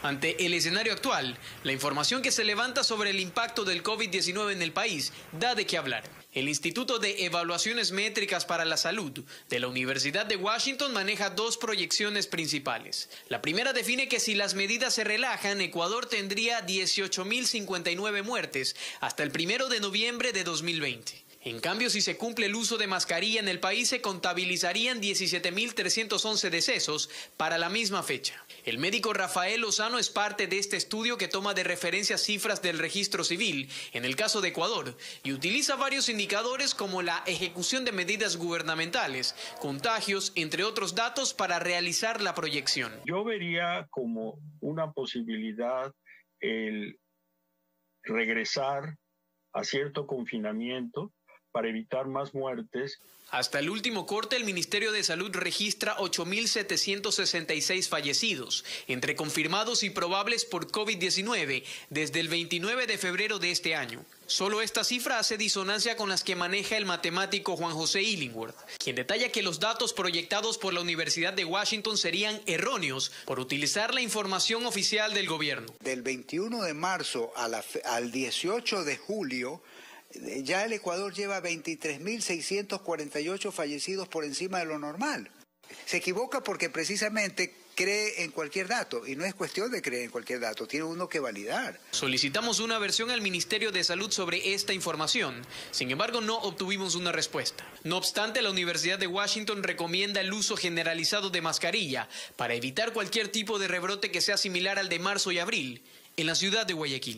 Ante el escenario actual, la información que se levanta sobre el impacto del COVID-19 en el país da de qué hablar. El Instituto de Evaluaciones Métricas para la Salud de la Universidad de Washington maneja dos proyecciones principales. La primera define que si las medidas se relajan, Ecuador tendría 18.059 muertes hasta el 1 de noviembre de 2020. En cambio, si se cumple el uso de mascarilla en el país, se contabilizarían 17.311 decesos para la misma fecha. El médico Rafael Lozano es parte de este estudio que toma de referencia cifras del registro civil, en el caso de Ecuador, y utiliza varios indicadores como la ejecución de medidas gubernamentales, contagios, entre otros datos, para realizar la proyección. Yo vería como una posibilidad el regresar a cierto confinamiento para evitar más muertes. Hasta el último corte, el Ministerio de Salud registra 8.766 fallecidos, entre confirmados y probables por COVID-19, desde el 29 de febrero de este año. Solo esta cifra hace disonancia con las que maneja el matemático Juan José Illingworth, quien detalla que los datos proyectados por la Universidad de Washington serían erróneos por utilizar la información oficial del gobierno. Del 21 de marzo al 18 de julio, ya el Ecuador lleva 23.648 fallecidos por encima de lo normal. Se equivoca porque precisamente cree en cualquier dato, y no es cuestión de creer en cualquier dato, tiene uno que validar. Solicitamos una versión al Ministerio de Salud sobre esta información, sin embargo no obtuvimos una respuesta. No obstante, la Universidad de Washington recomienda el uso generalizado de mascarilla para evitar cualquier tipo de rebrote que sea similar al de marzo y abril en la ciudad de Guayaquil.